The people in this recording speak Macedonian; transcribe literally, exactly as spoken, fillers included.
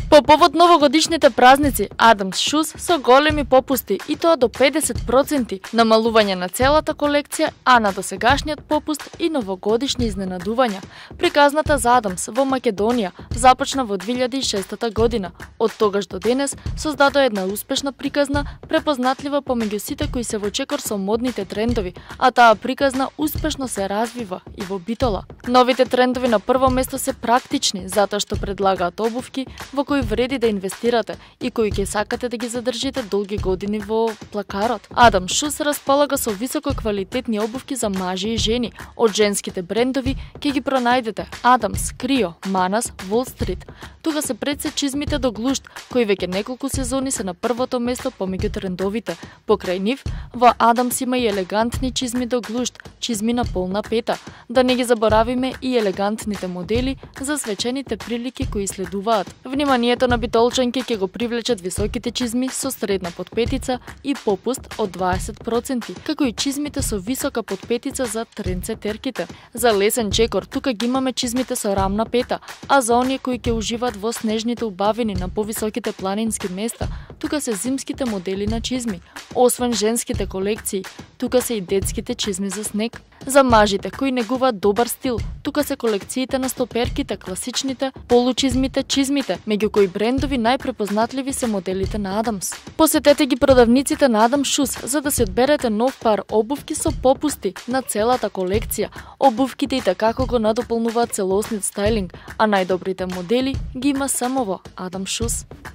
По повод новогодишните празници, Adams Shoes со големи попусти и тоа до педесет проценти, намалување на целата колекција, а на досегашниот попуст и новогодишни изненадувања. Приказната за Adams во Македонија започна во две илјади и шеста година. Од тогаш до денес создадоа една успешна приказна, препознатлива помеѓу сите кои се во чекор со модните трендови, а таа приказна успешно се развива и во Битола. Новите трендови на прво место се практични, затоа што предлагаат обувки во кои вреди да инвестирате и кои ќе сакате да ги задржите долги години во плакарот. Adams Shoes располага со високо квалитетни обувки за мажи и жени. Од женските брендови ќе ги пронајдете Adams, Creo, Manas, Wall Street. Тука се пред се чизмите до глушт, кои веќе неколку сезони се на првото место помеѓу трендовите. Покрај нив, во Adams има и елегантни чизми до глушт, чизми на полна пета. Да не ги заборавиме и елегантните модели за свечените прилики кои следуваат. Вниманието на битолчанки ќе го привлечат високите чизми со средна подпетица и попуст од дваесет проценти, како и чизмите со висока подпетица за трендсетерките. За лесен чекор тука ги имаме чизмите со рамна пета, а за оние кои ќе уживаат во снежните убавини на повисоките планински места, тука се зимските модели на чизми. Освен женските колекции, тука се и детските чизми за снег. За мажите кои негуваат добар стил, тука се колекциите на стоперките, класичните, получизмите, чизмите, меѓу кои брендови најпрепознатливи се моделите на Adams. Посетете ги продавниците на Adams Shoes за да се одберете нов пар обувки со попусти на целата колекција. Обувките и како го надополнуваат целосниот стајлинг, а најдобрите модели ги има само во Adams Shoes.